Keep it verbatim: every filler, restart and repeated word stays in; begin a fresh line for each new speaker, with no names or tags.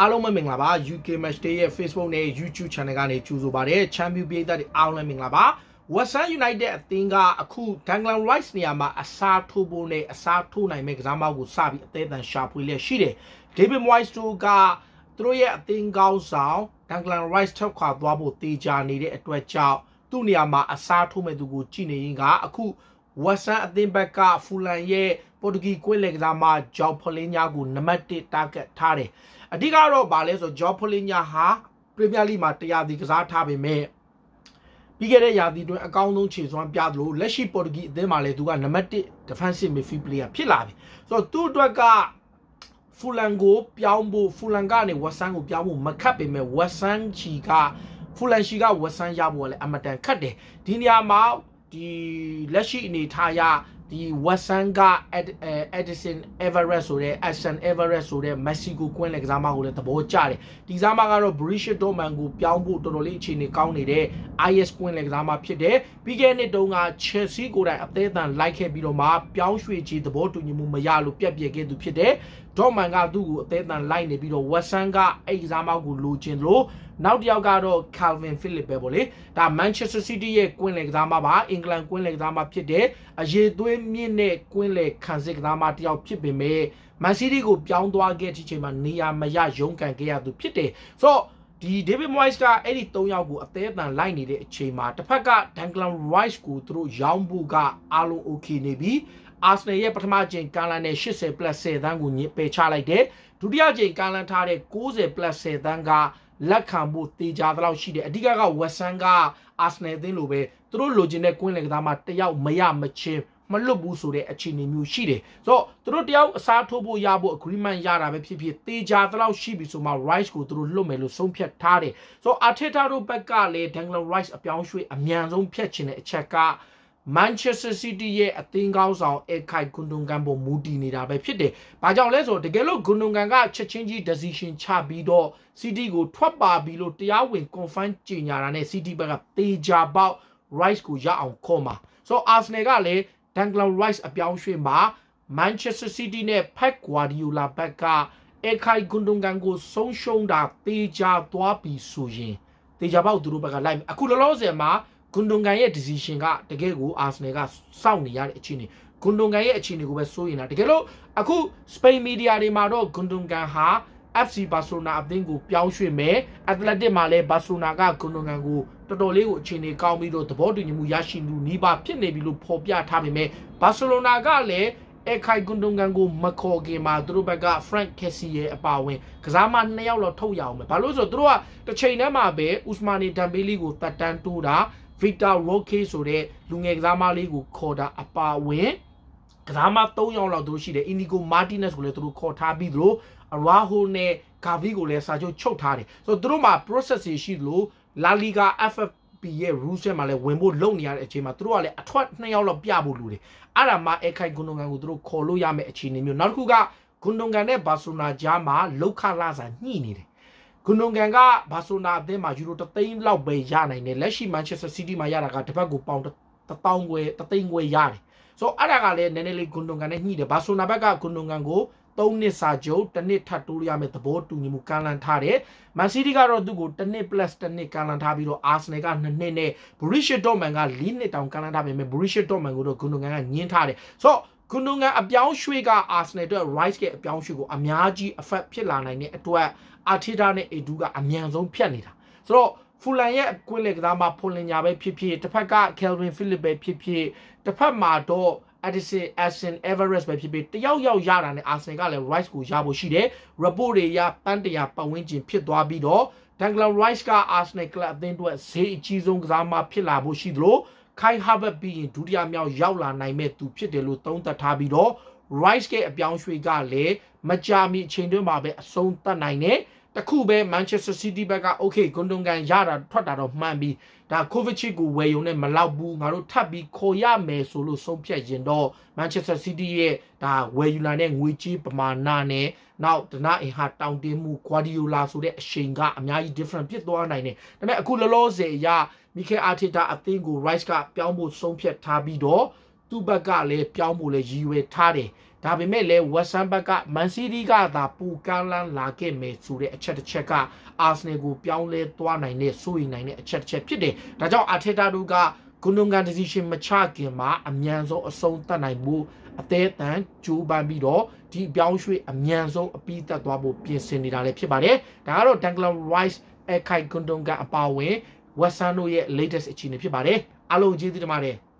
အားလုံးပဲမင်္ဂလာပါ U K Match Day ရဲ့ Facebook နဲ့ YouTube Channel ကနေကြိုဆိုပါတယ် Champion ပြည်သက်တွေအားလုံးမင်္ဂလာပါ West Ham United အသင်းကအခု Declan Rice နေရာမှာအစားထိုးဖို့နဲ့အစားထိုးနိုင်မဲ့ကစားမကိုစပြီးအသေးအံရှာဖွေလျက်ရှိတယ် David Moyes တို့ကသူတို့ရဲ့အသင်းကောင်းဆောင် Declan Rice ထောက်ခွာသွားဖို့တေချာနေတဲ့အတွက်ကြောင့်သူ့နေရာမှာအစားထိုးမဲ့သူကိုကြည့်နေရင်ကအခု West Ham အသင်းဘက်က Fulham ရဲ့ Portuguese ကွင်းလယ်ကစားမ João Palhinha ကိုနံပါတ်one target ထားတယ်အဓိကတော့ဗာလဲဆို João Palhinha ဟာ Premier League မှာတရားဒီကစားထားပေမဲ့ပြီးခဲ့တဲ့ရာသီတွင်အကောင်းဆုံးခြေစွမ်းပြသလိုလက်ရှိ Portuguese အသင်းမှာလည်းသူကနံပါတ်one defensive midfield player ဖြစ်လာပြီဆိုတော့သူ့အတွက်က Fulham ကိုပြောင်းဖို့ Fulham ကနေ West Ham ကိုပြောင်းဖို့မခက်ပေမဲ့ West Ham ချီက Fulham ချီက West Ham ရဖို့လည်းအမတန်ခက်တယ်ဒီနေရာမှာဒီလက်ရှိအနေထားရဒီ West Ham က Edison Everest ဆိုတဲ့ Edson Everest ဆိုတဲ့ Mexico ကွင်းလယ်ကစားမကိုလည်းသဘောကျတယ်ဒီကစားမကတော့ Borussia Dortmund ကိုပြောင်းဖို့တော်တော်လေးအခြေအနေကောင်းနေတဲ့ I S ကွင်းလယ်ကစားမဖြစ်တယ်ပြီးခဲ့တဲ့နှစ်တုန်းက Chelsea ကိုယ်တိုင်အသေးအံလိုက်ခဲ့ပြီးတော့မှပြောင်းရွှေ့ချေသဘောတူညီမှုမရလို့ပြက်ပြက်ခဲ့သူဖြစ်တယ် Dortmund ကသူ့ကိုအသေးအံလိုက်နေပြီးတော့ West Ham ကအဲ့ကစားမကိုလိုချင်လို့နောက်တစ်ယောက်ကတော့ Calvin Phillips ပဲပေါ့လေဒါ Manchester City ရဲ့ကွင်းလယ်ကစားမပါအင်္ဂလန်ကွင်းလယ်ကစားမဖြစ်တယ်အရေးသွေးမြင့်တဲ့ကွင်းလယ်ခံစစ်ကစားမတစ်ယောက်ဖြစ်ပေမဲ့ Man City ကိုပြောင်းသွားခဲ့တဲ့အချိန်မှာနေရာမရရုန်းကန်ခဲ့ရသူဖြစ်တယ်ဆိုတော့ဒီ David Moyes ကအဲ့ဒီthreeယောက်ကိုအသေးအံလိုက်နေတဲ့အချိန်မှာတစ်ဖက်က Declan Rice ကိုသူတို့ရောင်းဖို့ကအားလုံး okay နေပြီArsenal ရဲ့ပထမအကြိမ်ကန်လန်နဲ့eighty plus tenသန်းကိုညစ်ပယ်ချလိုက်တယ်ဒုတိယအကြိမ်ကန်လန်ထားတဲ့ninety plus tenသန်းကလက်ခံဖို့တေချာသလောက်ရှိတယ်အဓိကက West Ham က Arsenal အသင်းလိုပဲသူတို့လိုချင်တဲ့ကွင်းလယ်ကစားမတယောက်မရမချင်းမလွတ်ဘူးဆိုတဲ့အခြေအနေမျိုးရှိတယ်ဆိုတော့သူတို့တယောက်အစားထိုးဖို့ရဖို့ agreement ရတာပဲဖြစ်ဖြစ်တေချာသလောက်ရှိပြီဆိုမှ Rice ကိုသူတို့လွတ်မယ်လို့ဆုံးဖြတ်ထားတယ်ဆိုတော့ Arteta တို့ဘက်ကလည်း Declan Rice အပြောင်းရွှေ့အမြန်ဆုံးဖြတ်ချင်တဲ့အချက်က Manchester City ရဲ့အသင်းကောင်းဆောင် Ilkay Gundogan ပေါ်မူတည်နေတာပဲဖြစ်တယ်။ဘာကြောင့်လဲဆိုတော့တကယ်လို့ Gundogan ကချက်ချင်းကြီး decision ချပြီးတော့ City ကိုထွက်ပါပြီလို့တရားဝင် confirm ကြေညာတာနဲ့ City ဘက်ကတေချာပေါက် Rice ကိုရအောင်ခေါ်မှာ။ဆိုတော့ Arsenal ကလည်း Declan Rice အပြောင်းရွှေ့မှာ Manchester City နဲ့ Pep Guardiola ဘက်က Ilkay Gundogan ကိုဆုံးရှုံးတာတေချာသွားပြီဆိုရင်တေချာပေါက်သူတို့ဘက်ကလိုက်အခုလောလောဆယ်မှာGundogan ရဲ့ decision ကတကယ်ကို Arsenal ကစောင့်နေရတဲ့အခြေအနေ Gundogan ရဲ့အခြေအနေကိုပဲစိုးရင်တာတကယ်လို့အခု Spain media တွေမှာတော့ Gundogan ဟာ F C Barcelona အသင်းကိုပြောင်းရွှေ့မယ် Athletic မှာလည်း Barcelona က Gundogan ကိုတော်တော်လေးကိုအခြေအနေကောင်းပြီးတော့သဘောတူညီမှုရရှိမှုနီးပါးဖြစ်နေပြီလို့ဖော်ပြထားပေမဲ့ Barcelona ကလည်းIlkay Gundogan ကိုမခေါ်ခင်မှာသူတို့ဘက်က Frank Kessie ရဲ့အပါဝင်ကစားမနှစ်ယောက်လောက်ထုတ်ရအောင်ပဲဘာလို့ဆိုတော့သူတို့ကတစ်ချိန်တည်းမှာပဲ Ousmane Dembele ကိုတက်တန်းတိုးတာVictor Roque ဆိုတဲ့လူငယ်ကစားမလေးကိုခေါ်တာအပါဝင်ကစားမthreeယောက်လောက်တို့ရှိတယ် Inigo Martinez ကိုလည်းသူတို့ခေါ်ထားပြီးသလို Araujo နဲ့ Gavi ကိုလည်းစာချုပ်ချုပ်ထားတယ်ဆိုတော့သူတို့မှာ process တွေရှိသလို La Liga F F P ရဲ့ rules မှာလည်းဝင်ဖို့လုပ်နေရတဲ့အချိန်မှာသူတို့ကလည်းအထွက်twoယောက်လောက်ပြဖို့လိုတယ်အဲ့ဒါမှ Ilkay Gundogan ကိုသူတို့ခေါ်လို့ရမယ့်အခြေအနေမျိုးနောက်တစ်ခုက Gundogan နဲ့ Barcelona ကြားမှာလောက်ခလာစာညှိနေတယ်Gundogan က Barcelona အသင်းမှာယူရိုoneသိန်းလောက်ပဲရနိုင်တယ်လက်ရှိ Manchester City မှာရတာကတစ်ပတ်ကိုပေါင်one thousandခွဲoneသိန်းခွဲရတယ်ဆိုတော့အဲ့ဒါကလည်းနည်းနည်းလေး Gundogan နဲ့ညှိတယ် Barcelona ဘက်က Gundogan ကိုthreeနှစ်စာချုပ်oneနှစ်ထပ်တိုးရမယ့်သဘောတူညီမှုကန်လန်ထားတယ် Man City ကတော့သူ့ကိုoneနှစ် plus oneနှစ်ကန်လန်ထားပြီးတော့ Arsenal ကtwoနှစ်နဲ့ Borussia Dortmund ကfourနှစ်တောင်ကန်လန်ထားပေမဲ့ Borussia Dortmund ကိုတော့ Gundogan ကညှင်းထားတယ်ဆိုတော့Gundogan အပြောင်းရွှေ့က Arsenal အတွက် Rice ရဲ့အပြောင်းရွှေ့ကိုအများကြီး effect ဖြစ်လာနိုင်တဲ့အတွက် Arteta နဲ့ Edu ကအမြန်ဆုံးဖြတ်နေတာဆိုတော့ Fulham ရဲ့ကွင်းလယ်ကစားမ Palhinha ပဲဖြစ်ဖြစ်တစ်ဖက်က Calvin Phillips ပဲဖြစ်ဖြစ်တစ်ဖက်မှာတော့ Edison Edson Everest ပဲဖြစ်ဖြစ်တယောက်ယောက်ရတာနဲ့ Arsenal ကလည်း Rice ကိုရဖို့ရှိတယ် report တွေရတန်းတရာပတ်ဝန်းကျင်ဖြစ်သွားပြီးတော့ Declan Rice က Arsenal ကလပ်အသင်းအတွက်ဈေးအကြီးဆုံးကစားမဖြစ်လာဖို့ရှိသလိုKai Havertz ပြီးရင်ဒုတိယမြောက်ရောက်လာနိုင်မဲ့သူဖြစ်တယ်လို့သုံးသပ်ထားပြီးတော့ Rice ရဲ့အပြောင်းရွှေ့ကလည်းမကြာမီအချိန်တွင်းမှာပဲအဆုံးသတ်နိုင်တယ်တခုပဲ Manchester City ဘက်က okay Gundogan ရတာထွက်တာတော့မှန်ပြီးဒါ Kovacic ကိုဝယ်ရုံနဲ့မလောက်ဘူးငါတို့ထပ်ပြီးခေါ်ရမယ်ဆိုလို့ဆုံးဖြတ်ရင်တော့ Manchester City ရဲ့ဒါဝယ်ယူလာတဲ့ငွေကြေးပမာဏနဲ့နောက်ဒနာအင်ဟာတောင်းတင်းမှု Guardiola ဆိုတဲ့အရှိန်ကအများကြီး different ဖြစ်သွားနိုင်တယ်ဒါပေမဲ့အခုလောလောဆယ်အရ Mikel Arteta အသင်းကို Rice ကပြောင်းဖို့ဆုံးဖြတ်ထားပြီးတော့သူ့ဘက်ကလည်းပြောင်းဖို့လည်းရည်ရွယ်ထားတယ်ဒါပေမဲ့လည်း West Ham ဘက်က Man City ကသာပူကန်းလန်းလာခဲ့မယ်ဆိုတဲ့အချက်တစ်ချက်က Arsenal ကိုပြောင်းလဲသွားနိုင်တဲ့စိုးရိမ်နိုင်တဲ့အချက်တစ်ချက်ဖြစ်တယ်ဒါကြောင့် Arteta တို့က Gundogan decision မချခင်မှာအမြန်ဆုံးအဆုံးသတ်နိုင်ဖို့အသေးအတန်ကြိုးပမ်းပြီးတော့ဒီပြောင်းရွှေ့အမြန်ဆုံးအပြီးသတ်သွားဖို့ပြင်ဆင်နေတာလည်းဖြစ်ပါတယ်ဒါကတော့ Declan Rice Ilkay Gundogan အပါအဝင် West Ham တို့ရဲ့ latest အခြေအနေဖြစ်ပါတယ်အားလုံးကျေးဇူးတင်ပါတယ်